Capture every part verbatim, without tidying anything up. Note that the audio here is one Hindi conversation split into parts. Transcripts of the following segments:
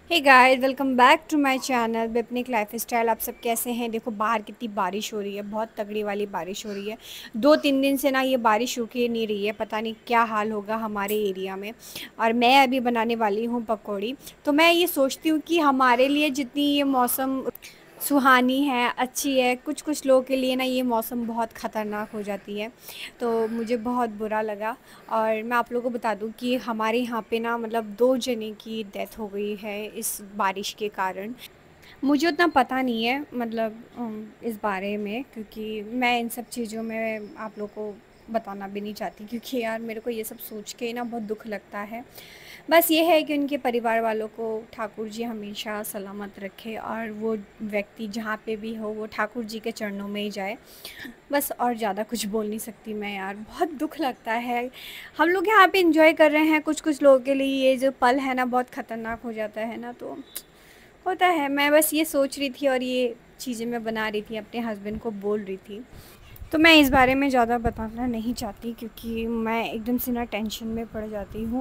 Hey guys, welcome back to my channel बिपनिक लाइफ स्टाइल। आप सब कैसे हैं? देखो बाहर कितनी बारिश हो रही है, बहुत तगड़ी वाली बारिश हो रही है। दो तीन दिन से ना ये बारिश रुक ही नहीं रही है, पता नहीं क्या हाल होगा हमारे एरिया में। और मैं अभी बनाने वाली हूँ पकौड़ी। तो मैं ये सोचती हूँ कि हमारे लिए जितनी ये मौसम सुहानी है, अच्छी है, कुछ कुछ लोगों के लिए ना ये मौसम बहुत ख़तरनाक हो जाती है। तो मुझे बहुत बुरा लगा। और मैं आप लोगों को बता दूं कि हमारे यहाँ पे ना मतलब दो जने की डेथ हो गई है इस बारिश के कारण। मुझे उतना पता नहीं है मतलब अम, इस बारे में, क्योंकि मैं इन सब चीज़ों में आप लोग को बताना भी नहीं चाहती, क्योंकि यार मेरे को ये सब सोच के ना बहुत दुख लगता है। बस ये है कि उनके परिवार वालों को ठाकुर जी हमेशा सलामत रखे और वो व्यक्ति जहाँ पे भी हो वो ठाकुर जी के चरणों में ही जाए। बस और ज़्यादा कुछ बोल नहीं सकती मैं यार, बहुत दुख लगता है। हम लोग यहाँ पे एंजॉय कर रहे हैं, कुछ कुछ लोगों के लिए ये जो पल है ना बहुत ख़तरनाक हो जाता है ना, तो होता है। मैं बस ये सोच रही थी और ये चीज़ें मैं बना रही थी, अपने हस्बैंड को बोल रही थी। तो मैं इस बारे में ज़्यादा बताना नहीं चाहती, क्योंकि मैं एकदम से ना टेंशन में पड़ जाती हूँ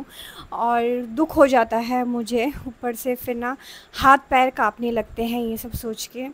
और दुख हो जाता है मुझे। ऊपर से फिर ना हाथ पैर काँपने लगते हैं ये सब सोच के।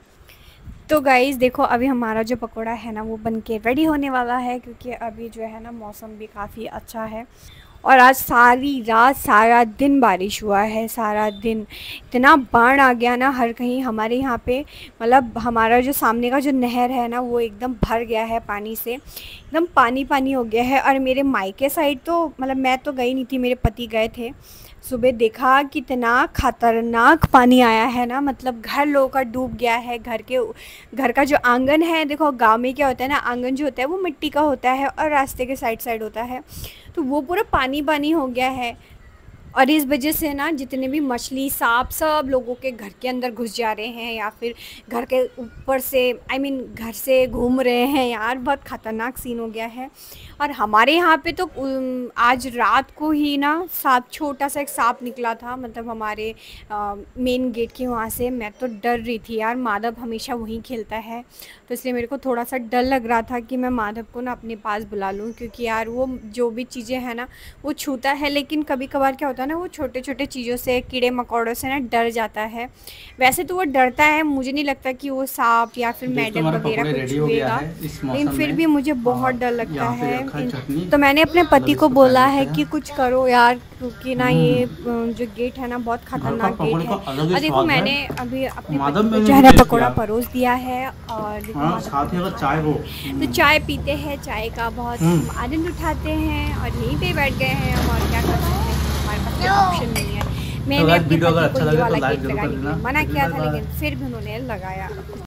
तो गाइज़ देखो, अभी हमारा जो पकोड़ा है ना वो बन के रेडी होने वाला है, क्योंकि अभी जो है ना मौसम भी काफ़ी अच्छा है। और आज सारी रात सारा दिन बारिश हुआ है, सारा दिन इतना बाढ़ आ गया ना हर कहीं हमारे यहाँ पे। मतलब हमारा जो सामने का जो नहर है ना वो एकदम भर गया है पानी से, एकदम पानी पानी हो गया है। और मेरे मायके साइड तो मतलब मैं तो गई नहीं थी, मेरे पति गए थे। सुबह देखा कितना खतरनाक पानी आया है ना, मतलब घर लोगों का डूब गया है। घर के घर का जो आंगन है, देखो गांव में क्या होता है ना, आंगन जो होता है वो मिट्टी का होता है और रास्ते के साइड साइड होता है, तो वो पूरा पानी पानी हो गया है। और इस वजह से ना जितने भी मछली सांप सब लोगों के घर के अंदर घुस जा रहे हैं, या फिर घर के ऊपर से आई I मीन mean, घर से घूम रहे हैं यार। बहुत ख़तरनाक सीन हो गया है। और हमारे यहाँ पे तो उम, आज रात को ही ना सांप, छोटा सा एक सांप निकला था, मतलब हमारे मेन गेट के वहाँ से। मैं तो डर रही थी यार, माधव हमेशा वहीं खेलता है, तो इसलिए मेरे को थोड़ा सा डर लग रहा था कि मैं माधव को ना अपने पास बुला लूँ, क्योंकि यार वो जो भी चीज़ें हैं ना वो छूता है। लेकिन कभी कभार क्या होता है ना, वो छोटे छोटे चीज़ों से, कीड़े मकोड़ों से ना डर जाता है। वैसे तो वो डरता है, मुझे नहीं लगता कि वो सांप या फिर मेढक वगैरह कुछ छुएगा, लेकिन फिर भी मुझे बहुत डर लगता है। तो मैंने अपने पति को बोला है कि कुछ करो यार, क्योंकि ना ये जो गेट है ना बहुत खतरनाक गेट है। और देखो मैंने अभी अपने पति को जो है ना पकौड़ा परोस दिया है, और देखो साथ ही अगर चाय हो तो चाय पीते हैं, चाय का बहुत आनंद उठाते हैं और यहीं पे बैठ गए हैं हम। और क्या कर सकते हैं, हमारे पास ऑप्शन नहीं है। मैंने अपने पति को ये वाला गेट लगाने के लिए मना किया था, लेकिन फिर भी उन्होंने लगाया।